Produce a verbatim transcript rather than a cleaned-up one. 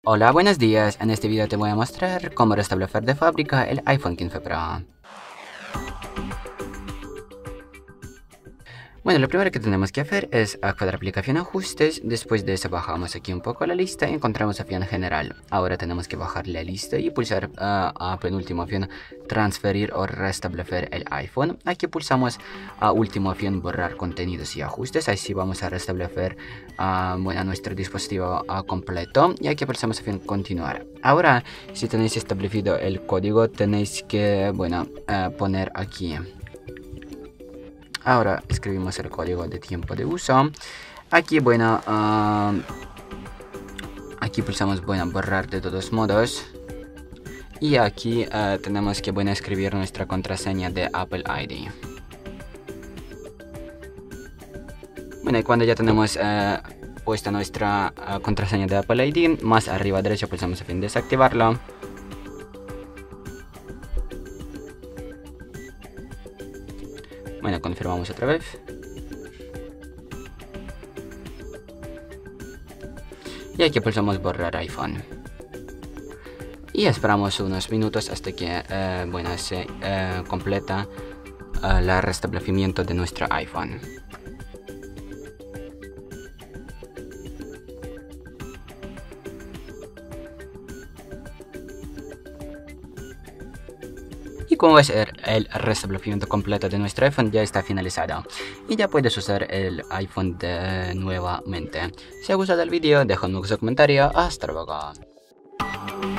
Hola, buenos días. En este video te voy a mostrar cómo restablecer de fábrica el iPhone quince Pro. Bueno, lo primero que tenemos que hacer es acceder a aplicación ajustes. Después de eso bajamos aquí un poco la lista y encontramos opción general. Ahora tenemos que bajar la lista y pulsar uh, a penúltima opción transferir o restablecer el iPhone. Aquí pulsamos a última opción borrar contenidos y ajustes. Así vamos a restablecer uh, bueno, nuestro dispositivo uh, completo. Y aquí pulsamos opción continuar. Ahora, si tenéis establecido el código, tenéis que bueno, uh, poner aquí. Ahora escribimos el código de tiempo de uso. Aquí, bueno, uh, aquí pulsamos, bueno, borrar de todos modos. Y aquí uh, tenemos que, bueno, escribir nuestra contraseña de Apple I D. Bueno, y cuando ya tenemos uh, puesta nuestra uh, contraseña de Apple I D, más arriba a derecha pulsamos en desactivarlo. Bueno, confirmamos otra vez. Y aquí pulsamos borrar iPhone. Y esperamos unos minutos hasta que eh, bueno, se eh, completa eh, el restablecimiento de nuestro iPhone. Y como ves, el restablecimiento completo de nuestro iPhone ya está finalizado. Y ya puedes usar el iPhone de nuevamente. Si te ha gustado el vídeo, deja un comentario. Hasta luego.